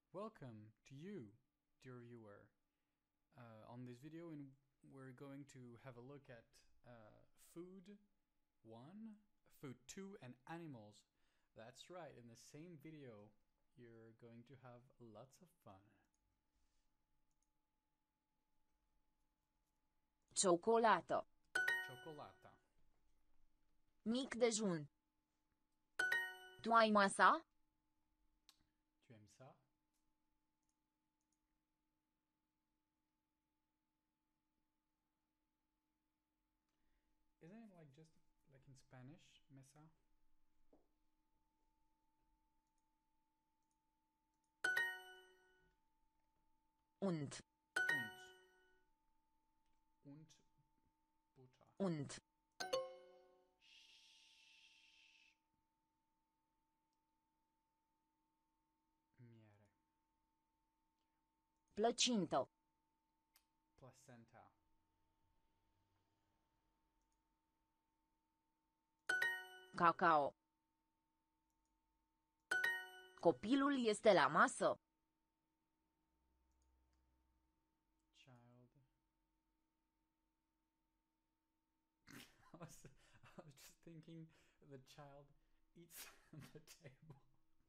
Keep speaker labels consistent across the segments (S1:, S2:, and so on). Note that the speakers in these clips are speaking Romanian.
S1: Welcome to you, dear viewer. On this video, we're going to have a look at food 1, food 2, and animals. That's right, in the same video, you're going to have lots of fun.
S2: Ciocolată.
S1: Cioccolata.
S2: Mic dejun. Tu ai masa?
S1: Tu aimes ça? Isn't it like just like in Spanish, mesa?
S2: Und.
S1: Und Butter.
S2: Und.
S1: Miere.
S2: Plăcintă.
S1: Placenta.
S2: Cacao. Copilul este la masă.
S1: Child. I was just thinking the child eats on the table.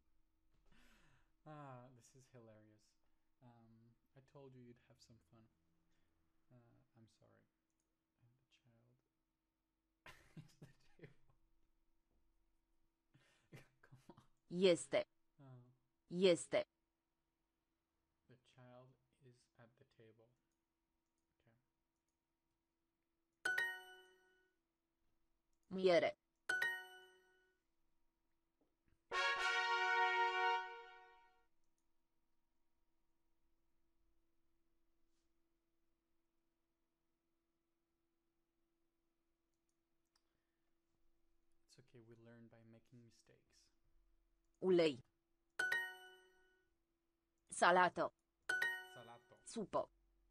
S1: This is hilarious. I told you you'd have some fun. I'm sorry. And the child eats the table. Come on.
S2: Este. Este.
S1: The child is at the table. Okay.
S2: Miere.
S1: It's okay, we learn by making mistakes.
S2: Ulei. Salată.
S1: Salato.
S2: Supă.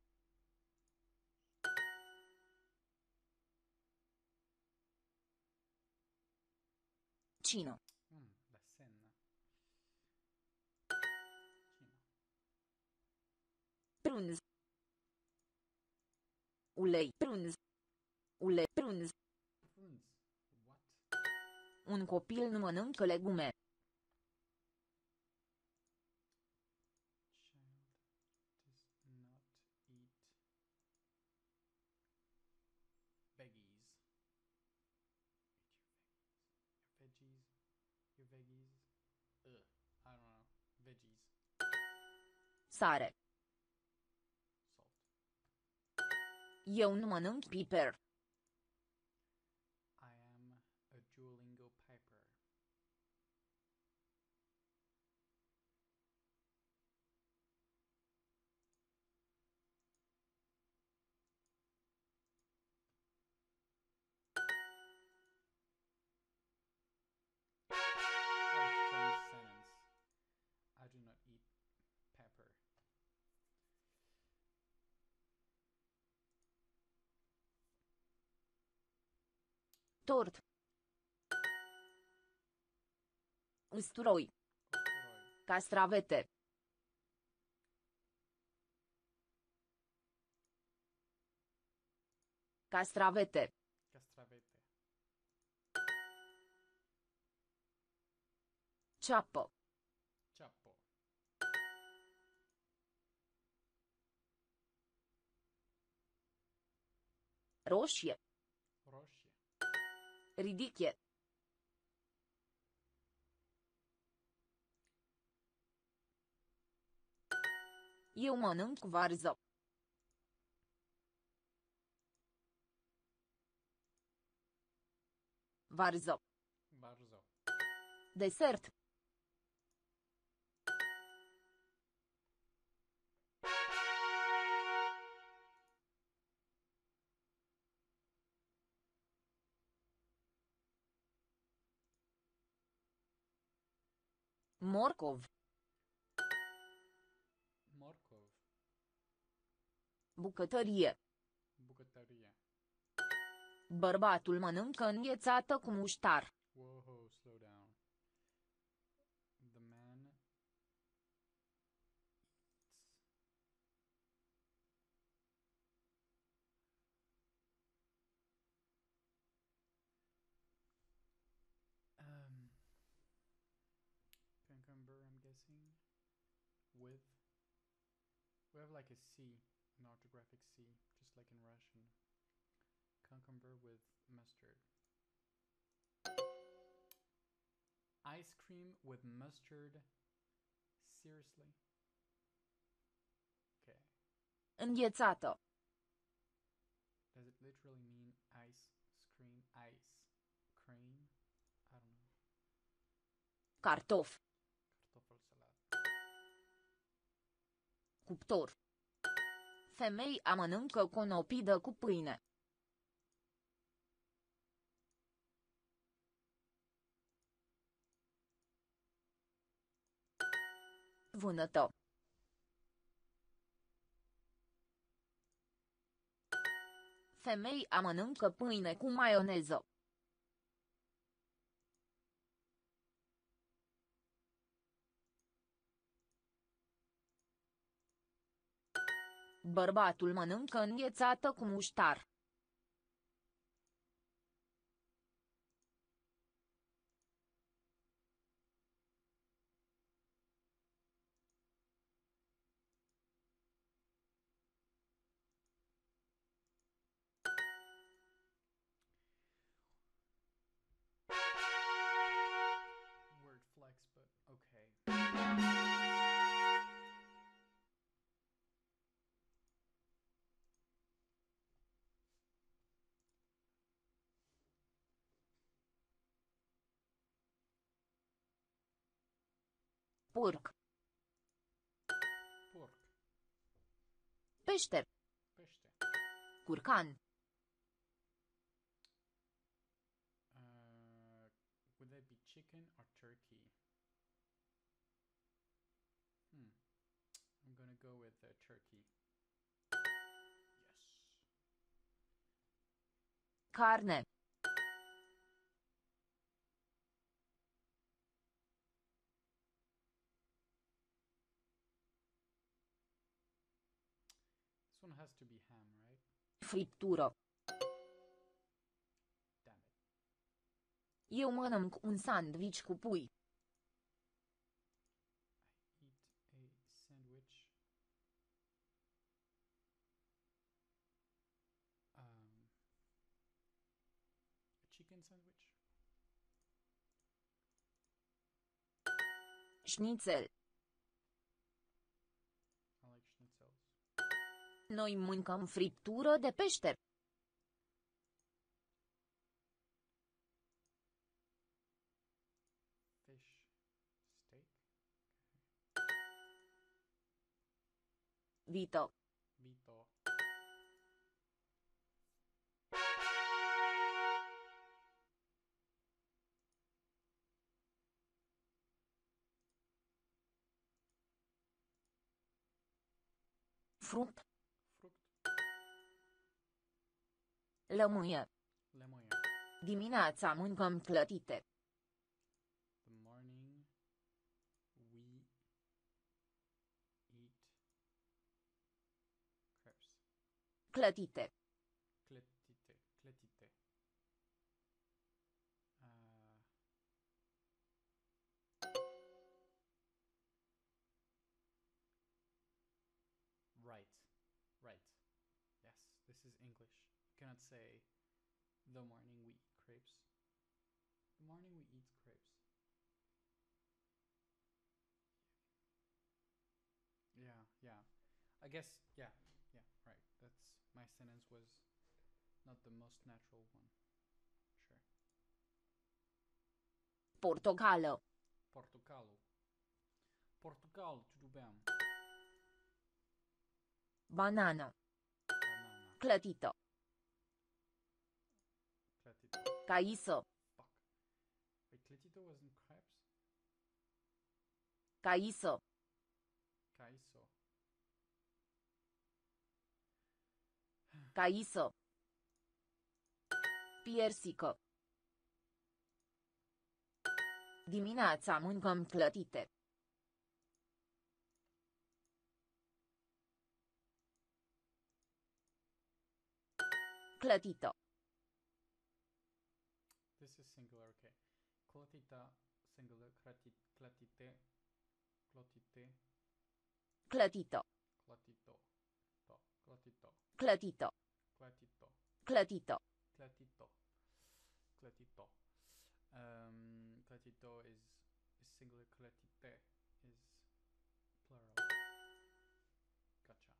S2: Cină.
S1: La cena. Cina.
S2: Prânz. Ulei. Prânz. Ulei. Prânz.
S1: Prunes. What?
S2: Un copil nu mănâncă legume.
S1: Child does not eat veggies. Eat your veggies. Your veggies. Ugh. I don't know. Veggies.
S2: Sare.
S1: Salt.
S2: Eu nu mănânc piper.
S1: I am a Duolingo piper. Strange sentence. I do not eat pepper.
S2: Tort. Usturoi.
S1: Usturoi.
S2: Castravete. Castravete.
S1: Castravete.
S2: Ceapă.
S1: Ciappo.
S2: Roșie.
S1: Roșie.
S2: Ridiche. Eu mănânc varză. Varză.
S1: Barzo.
S2: Desert. Morcov.
S1: Morcov.
S2: Bucătărie.
S1: Bucătărie.
S2: Bărbatul mănâncă înghețată cu muștar.
S1: Whoa, slow down. The man missing. With. We have like a C, an orthographic C, just like in Russian. Cucumber with mustard. Ice cream with mustard. Seriously? Okay.
S2: Înghețată.
S1: Does it literally mean ice cream? Ice cream? I don't know.
S2: Cartof.
S1: Cartoffel salat.
S2: Cuptor. Femeia mănâncă conopidă cu pâine. Vânătă. Femeia mănâncă pâine cu maioneză. Bărbatul mănâncă înghețată cu muștar.
S1: Word flex, but okay.
S2: Porc.
S1: Porc.
S2: Pește.
S1: Pește.
S2: Curcan.
S1: Would that be chicken or turkey? I'm gonna go with turkey. Yes.
S2: Carne.
S1: This one has to be ham, right?
S2: Friptură.
S1: Damn it.
S2: Eu mănânc un sandwich cu pui.
S1: I eat a sandwich. A chicken sandwich?
S2: Schnitzel.
S1: I like schnitzels.
S2: Noi mâncăm friptură de pește.
S1: Fish steak?
S2: Vită.
S1: Vito.
S2: Fruct.
S1: Fruct.
S2: Lămâie.
S1: Lămâie.
S2: Dimineața mâncăm clătite.
S1: The morning we eat crepes.
S2: Clătite.
S1: Clătite. Clătite. Right. Right. Yes, this is English. You cannot say the morning we eat crepes. The morning we eat crepes. Yeah, yeah. I guess, yeah, yeah, right. That's, my sentence was not the most natural one. Sure.
S2: Portocală.
S1: Portocalo. Portugal, tudo bem.
S2: Banană.
S1: Banana.
S2: Clătită.
S1: Clătito.
S2: Caisă.
S1: Fuck. Wait, clătito wasn't crepes?
S2: Caisă.
S1: Caiso.
S2: Caisă. Piersică. Dimineața mâncăm clătite. Clătită.
S1: This is singular, okay. Clătita, singular, clătite. Clotite.
S2: Clătită.
S1: Clotito. To. Clotito.
S2: Clătită.
S1: Clotito.
S2: Clătită.
S1: Clotito. Clotito. Clotito is singular. Clotite is plural. Gotcha.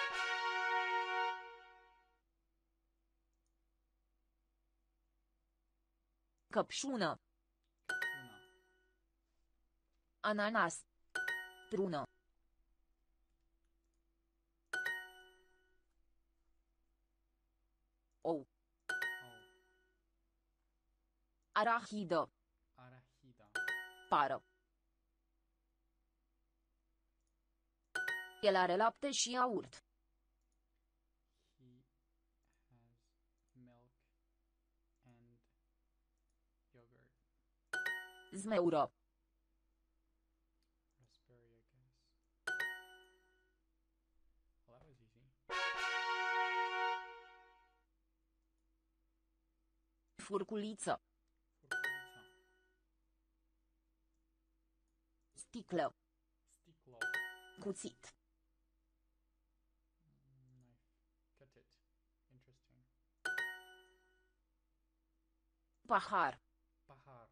S2: Căpșună.
S1: Căpșuna.
S2: Ananas. Prună. Ou.
S1: Oh.
S2: Arahidă.
S1: Arahida.
S2: Pară. El are lapte și iaurt.
S1: He has milk and yogurt.
S2: Zmeură.
S1: Raspberry, I guess. Well, that was easy.
S2: Furculiță.
S1: Furculița.
S2: Sticlă.
S1: Sticlo.
S2: Cuțit.
S1: Knife. Cut it. Interesting.
S2: Pahar.
S1: Pahar.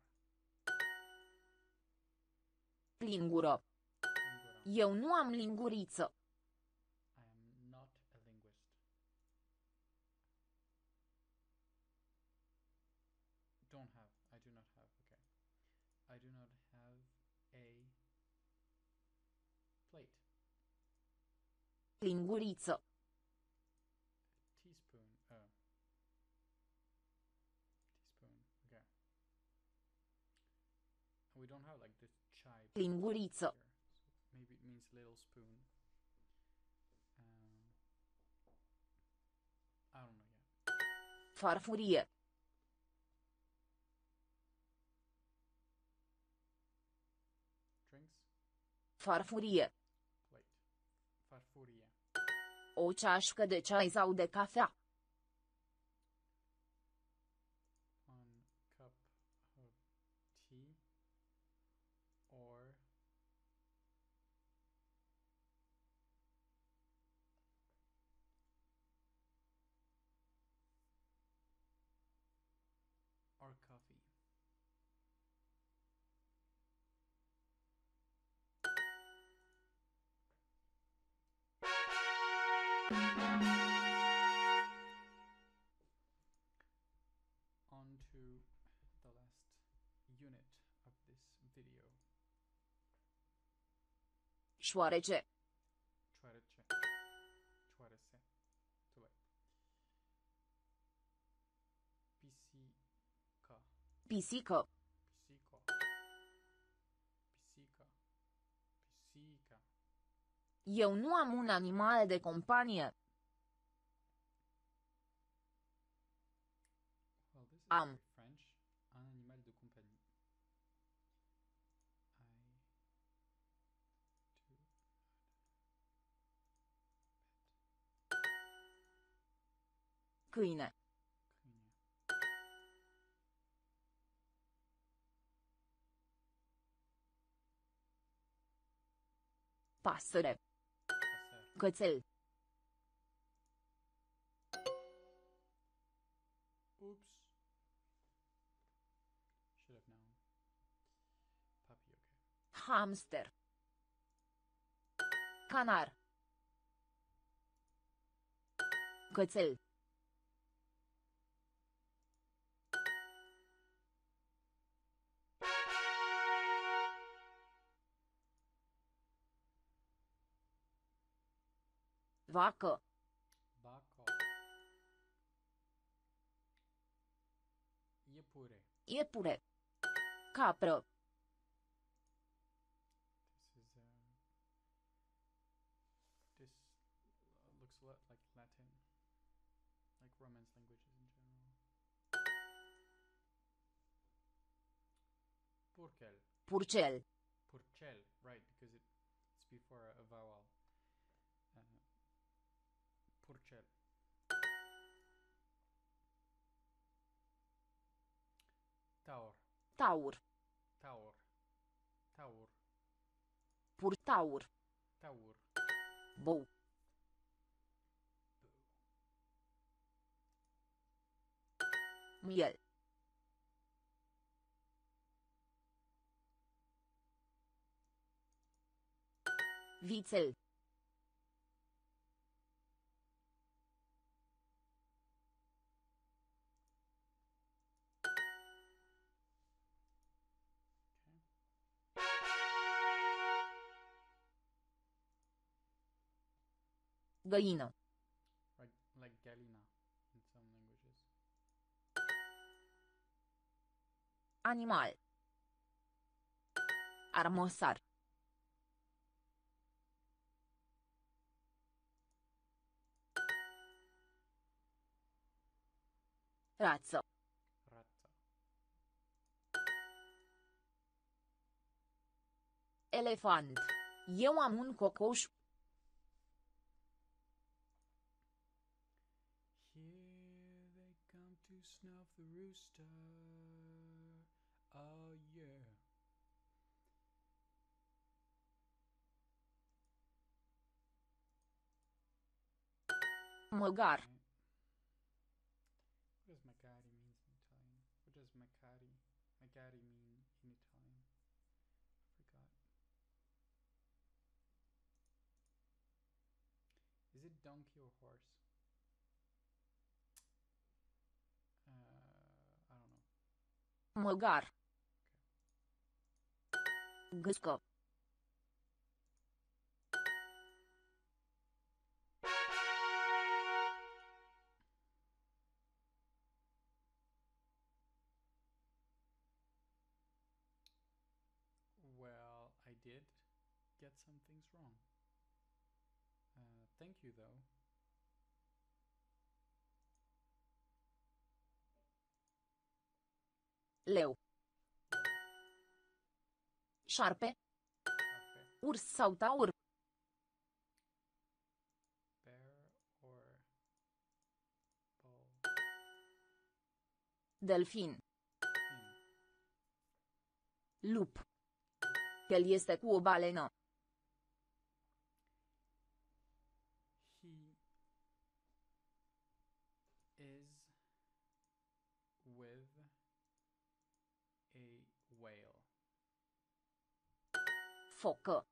S2: Lingură.
S1: Lingura.
S2: Eu nu am linguriță.
S1: I am not a linguist. Don't have. I do not have. Okay. I do not have a plate.
S2: Linguriță.
S1: Teaspoon. Teaspoon. Okay. And we don't have like this chai.
S2: Linguriță.
S1: Here. So maybe it means little spoon. I don't know yet.
S2: Farfurie.
S1: Drinks.
S2: Farfurie.
S1: Plate. Farfurie.
S2: O ceașcă de ceai sau de cafea.
S1: 1 cup of tea or coffee. On to the last unit of this video.
S2: Șoarece.
S1: Șoarece. Șoarece. Too late. Pisica.
S2: Pisică.
S1: Pisico. Pisica. Pisica.
S2: Eu nu am un animal de companie.
S1: Well, this is
S2: Am.
S1: very French. Un animal de compagnie.
S2: Câine.
S1: Câine.
S2: Pasăre.
S1: Pasăre.
S2: Cățel.
S1: Oops. Should have known. Puppy, okay.
S2: Hamster. Canar. Cățel. Vacă.
S1: Vaco. Iepure.
S2: Iepure. Capră.
S1: This looks a lot like Latin, like Romance languages in general. Purcel.
S2: Purcel.
S1: Purcel, right, because it's before a vowel. Purcel. Taur.
S2: Taur.
S1: Taur. Taur.
S2: Purtaur.
S1: Taur.
S2: Bou. Miel. Vițel. Găină.
S1: Like galina in some languages.
S2: Animal. Armosar. Rață.
S1: Rața.
S2: Elefant. Eu am un cocoș.
S1: Here they come to snuff the rooster. Oh yeah.
S2: Măgar.
S1: Okay. What does magari mean in Italian? What does magari mean in Italian? I forgot. Is it donkey or horse? I don't know.
S2: Măgar. Gâscă.
S1: Well, I did get some things wrong. Thank you though.
S2: Leu. Șarpe.
S1: Șarpe.
S2: Urs sau taur.
S1: Bear or bull.
S2: Delfin.
S1: Fin.
S2: Lup. El este cu o balenă.
S1: He is with a whale.
S2: Focă.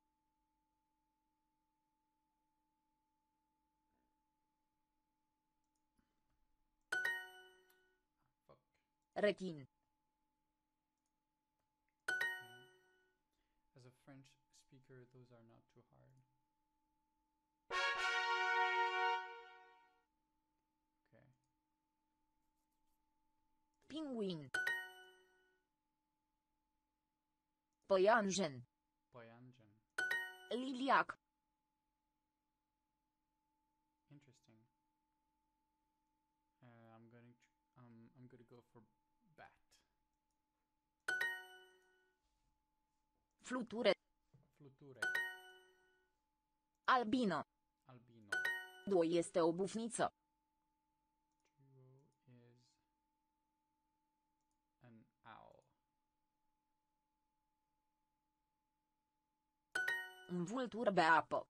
S1: Fuck.
S2: Rechin.
S1: Okay. As a French speaker, those are not too hard. Okay.
S2: Pinguin. Păianjen.
S1: Păianjen.
S2: Liliac.
S1: Interesting. I'm gonna go for bat.
S2: Fluture.
S1: Fluture.
S2: Albină.
S1: Albino.
S2: Duo este o bufniță.
S1: Duo is an owl.
S2: Un vultur bea apă.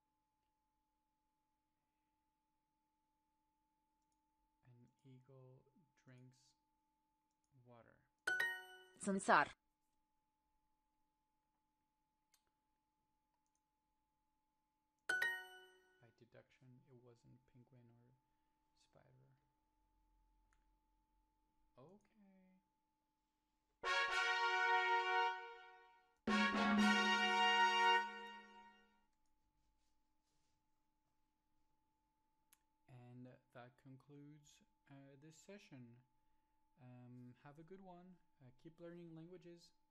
S1: An eagle drinks water.
S2: Țânțar.
S1: By deduction, it wasn't penguin or spider. Okay. And that concludes this session. Have a good one. Keep learning languages.